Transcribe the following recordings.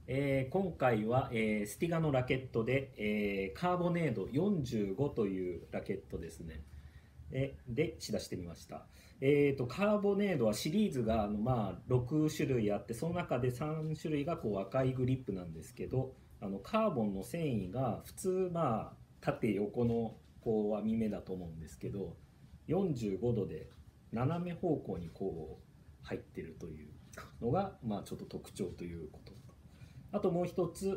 今回は、スティガのラケットで、カーボネード45というラケットですね。で仕出してみました。カーボネードはシリーズが6種類あって、その中で3種類がこう赤いグリップなんですけど、カーボンの繊維が普通縦横のこう網目だと思うんですけど、45度で斜め方向にこう入ってるというのがちょっと特徴ということ。あともう一つ、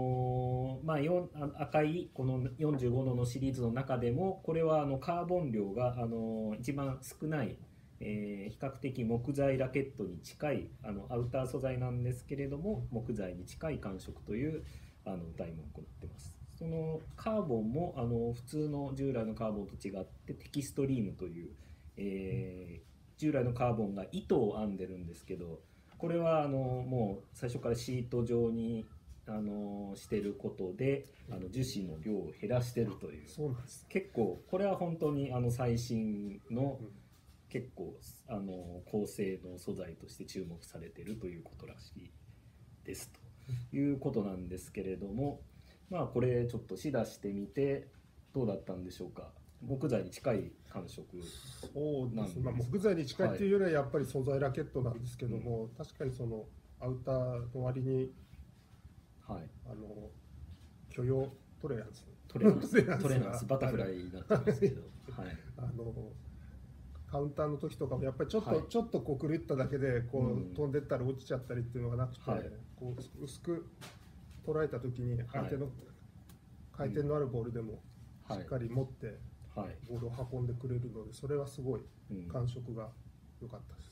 赤いこの45度のシリーズの中でも、これはカーボン量が、一番少ない、比較的木材ラケットに近いアウター素材なんですけれども、木材に近い感触という謳文を行っています。そのカーボンも普通の従来のカーボンと違ってテキストリームという、従来のカーボンが糸を編んでるんですけど、これはもう最初からシート状にしてることで樹脂の量を減らしてるという。 そうなんです。 結構これは本当に最新の結構高性能素材として注目されているということらしいですということなんですけれども、これちょっと試出してみてどうだったんでしょうか。木材に近い感触そうです。 なんです。 木材に近いっていうよりはやっぱり素材ラケットなんですけども、確かにそのアウターの割に、 はい、 許容トレランストレランスバタフライになってますけど、はい、 カウンターの時とかもやっぱりちょっとこう狂っただけでこう飛んでったり落ちちゃったりっていうのがなくて、こう薄く捉えた時に相手の回転のあるボールでもしっかり持ってボールを運んでくれるので、それはすごい感触が良かったです。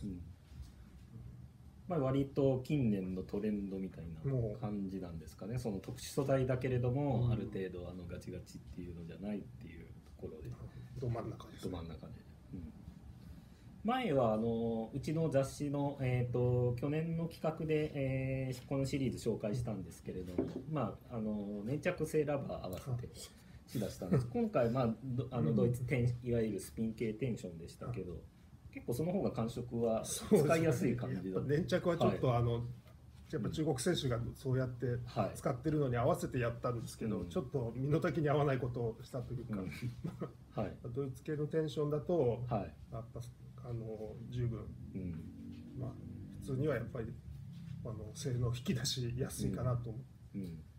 割と近年のトレンドみたいな感じなんですかね。その特殊素材だけれども、ある程度ガチガチっていうのじゃないっていうところで、 ど真ん中です、ね。 ど真ん中で。前はうちの雑誌の、去年の企画で、このシリーズ紹介したんですけれども、粘着性ラバー合わせてしだしたんです。今回、ドイツいわゆるスピン系テンションでしたけど、結構その方が感触は使いやすい感じだ、 ね、粘着はちょっとやっぱ中国選手がそうやって使ってるのに合わせてやったんですけど、ちょっと身の丈に合わないことをしたというか、ドイツ系のテンションだと、やっぱ十分、普通にはやっぱり性能を引き出しやすいかなと思う。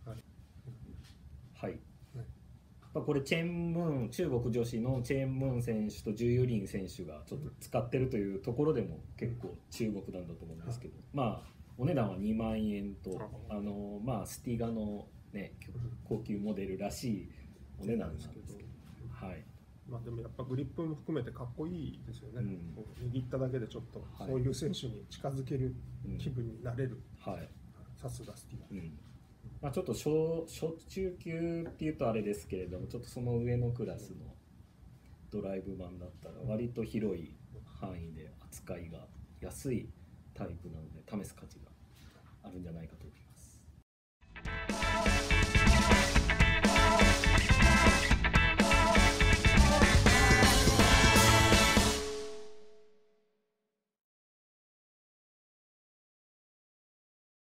はい、これチェンムーン、中国女子のチェンムーン選手とジュユリン選手がちょっと使ってるというところでも結構注目なんだと思うんですけど、お値段は2万円とスティガの、ね、高級モデルらしいお値段なんですけど、 でもやっぱグリップも含めてかっこいいですよね。握っただけでちょっとそういう選手に近づける気分になれる。さすがスティガ。 ちょっと小中級っていうとあれですけれども、ちょっとその上のクラスのドライブ版だったら割と広い範囲で扱いが安いタイプなので試す価値があるんじゃないかと思います。